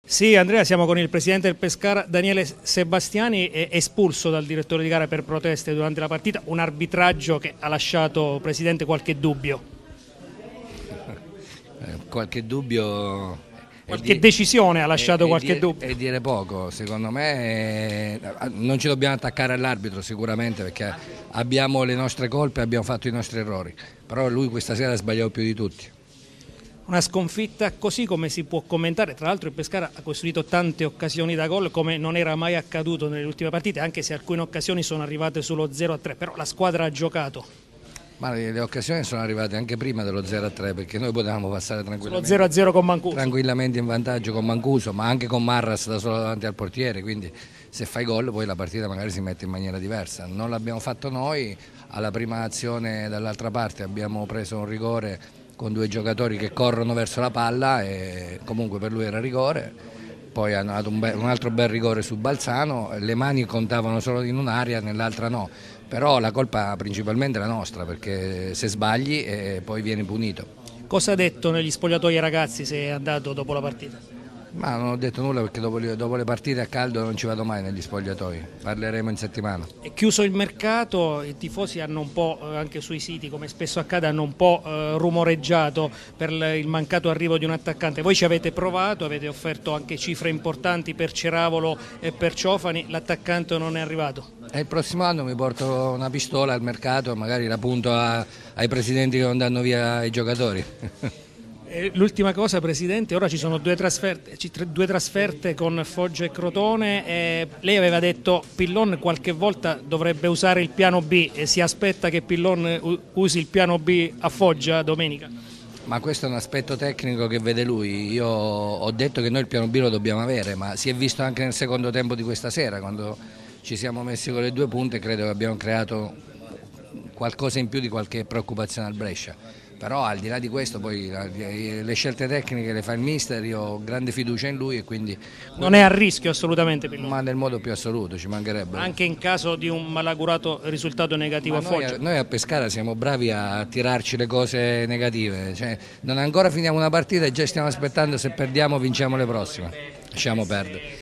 Sì, Andrea, siamo con il presidente del Pescara, Daniele Sebastiani, espulso dal direttore di gara per proteste durante la partita, un arbitraggio che ha lasciato, presidente, qualche dubbio. Qualche dubbio Qualche decisione ha lasciato qualche dubbio. è dire poco, secondo me non ci dobbiamo attaccare all'arbitro sicuramente perché abbiamo le nostre colpe, abbiamo fatto i nostri errori, però lui questa sera ha sbagliato più di tutti. Una sconfitta così come si può commentare, tra l'altro il Pescara ha costruito tante occasioni da gol come non era mai accaduto nelle ultime partite, anche se alcune occasioni sono arrivate sullo 0-3, però la squadra ha giocato. Ma le occasioni sono arrivate anche prima dello 0-3 perché noi potevamo passare Sullo 0-0 con Mancuso. tranquillamente in vantaggio con Mancuso, ma anche con Marras da solo davanti al portiere, quindi se fai gol poi la partita magari si mette in maniera diversa. Non l'abbiamo fatto noi, alla prima azione dall'altra parte abbiamo preso un rigore con due giocatori che corrono verso la palla e comunque per lui era rigore. Poi hanno dato un altro bel rigore su Balzano, le mani contavano solo in un'area, nell'altra no, però la colpa principalmente è la nostra perché se sbagli poi vieni punito. Cosa ha detto negli spogliatoi ai ragazzi se è andato dopo la partita? Ma non ho detto nulla perché dopo le partite a caldo non ci vado mai negli spogliatoi, parleremo in settimana. È chiuso il mercato, i tifosi hanno un po', anche sui siti come spesso accade, hanno un po' rumoreggiato per il mancato arrivo di un attaccante. Voi ci avete provato, avete offerto anche cifre importanti per Ceravolo e per Ciofani, l'attaccante non è arrivato. E il prossimo anno mi porto una pistola al mercato e magari la punto ai presidenti che non danno via i giocatori. L'ultima cosa, presidente, ora ci sono due trasferte con Foggia e Crotone. Lei aveva detto Pillon qualche volta dovrebbe usare il piano B e si aspetta che Pillon usi il piano B a Foggia domenica? Ma questo è un aspetto tecnico che vede lui. Io ho detto che noi il piano B lo dobbiamo avere, ma si è visto anche nel secondo tempo di questa sera, quando ci siamo messi con le due punte, credo che abbiamo creato qualcosa in più di qualche preoccupazione al Brescia. Però al di là di questo poi le scelte tecniche le fa il mister, io ho grande fiducia in lui e quindi... Non è a rischio assolutamente Pillon? Ma nel modo più assoluto, ci mancherebbe. Anche in caso di un malaugurato risultato negativo a Foggia? Noi a Pescara siamo bravi a tirarci le cose negative, cioè, non ancora finiamo una partita e già stiamo aspettando se perdiamo o vinciamo le prossime. Lasciamo perdere.